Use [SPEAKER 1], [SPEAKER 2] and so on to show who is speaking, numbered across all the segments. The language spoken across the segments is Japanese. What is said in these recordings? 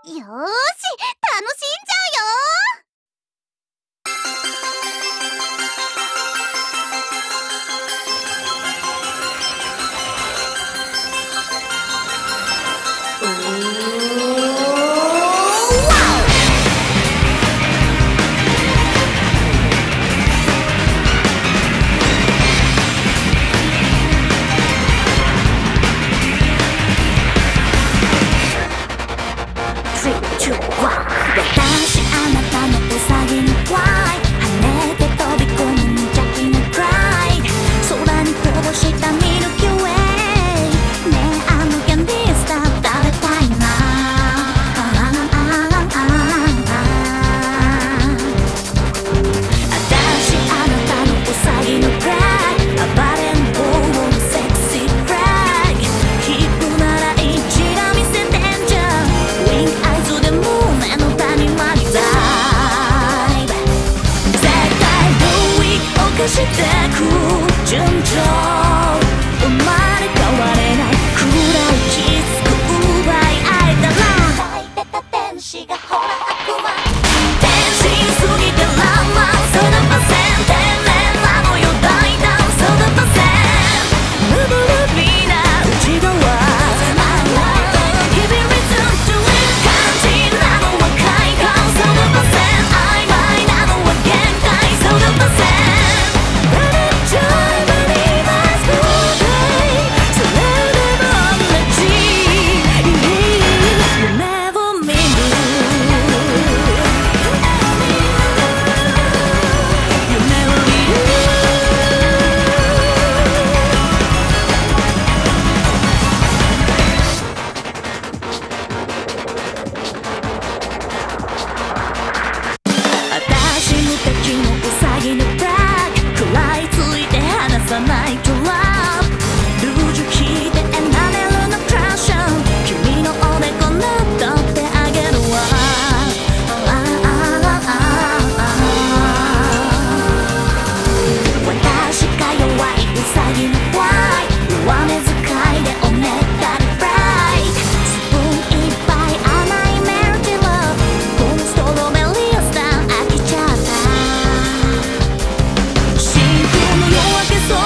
[SPEAKER 1] よーし、楽しんじゃうよ。
[SPEAKER 2] 私あなたのウサギにフライ跳ねて飛び込む無邪気なクライ空にこぼしたミルキーウェイねえあのキャンディースター食べたいな私あなたのウサギのクライ暴れん坊のセクシーフラッグヒップなら一度見せてんじゃんウィンクアイズでもしてく順調生まれ変われないくらいきつく奪い合えたら抱いてた天使がほら悪魔天使すぎてランマンそのパセン天然なのよ大胆そのパセンムブルビーな内側Give it reason to it 肝心なのは快感そのパセン曖昧なのは限界そのパセンないとラブルージュ引いてエナメルのクラッション君のおでこ塗っとってあげるわ私が弱いウサギのフライ弱目遣いでおねだりフライスプーンいっぱい甘いメルティーラブボンストロベリースター飽きちゃった真空の夜明けそう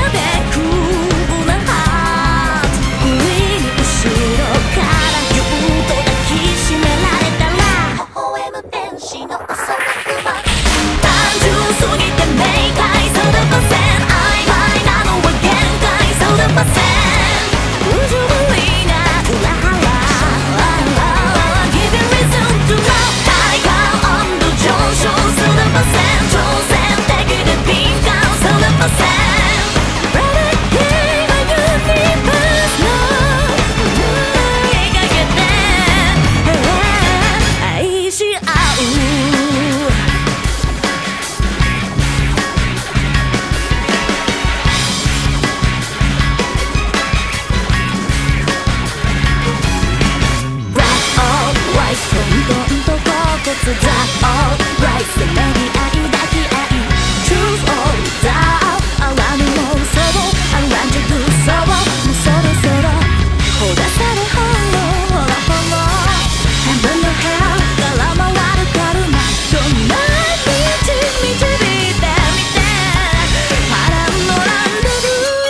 [SPEAKER 2] ザ・オーライせめぎ合い抱き合い Truth or doubt あらぬも嘘をあらんじゃぐそをもうそろそろほだされほろほらほろ Heaven or hell から回るカルマどんな道導いてみて波乱のランデブ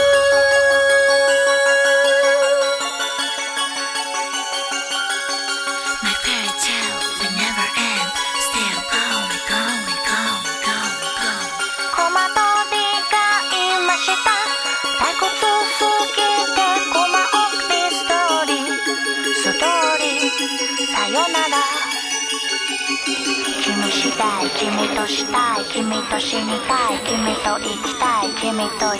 [SPEAKER 2] ー My fairy tale will never end Still going, going, going, going, going
[SPEAKER 1] 小窓で買いました退屈すぎてコマ送りストーリーストーリーさよなら君したい君としたい君と死にたい君と生きたい君といたいたいたいたい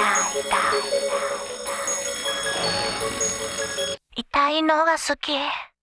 [SPEAKER 1] たい痛いのが好き